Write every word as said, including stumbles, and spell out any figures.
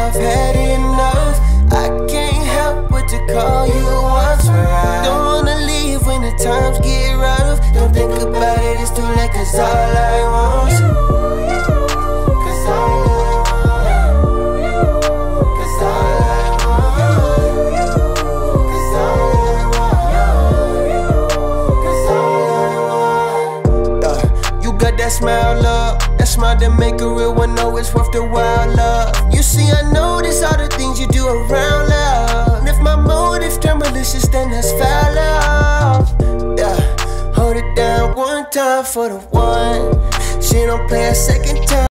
I've had enough. I can't help but to call you once right. Don't wanna leave when the times get rough. Don't think about it, it's too late, cause all I want is you. Cause all I want, cause all I want, cause all I want, cause all I want. Uh, you got that smile, love. That smile that make a real one know it's worth the while, love. You see, I notice all the things you do around, love. And if my motive turn malicious, then that's foul, love. Yeah, hold it down one time for the one. She don't play a second time.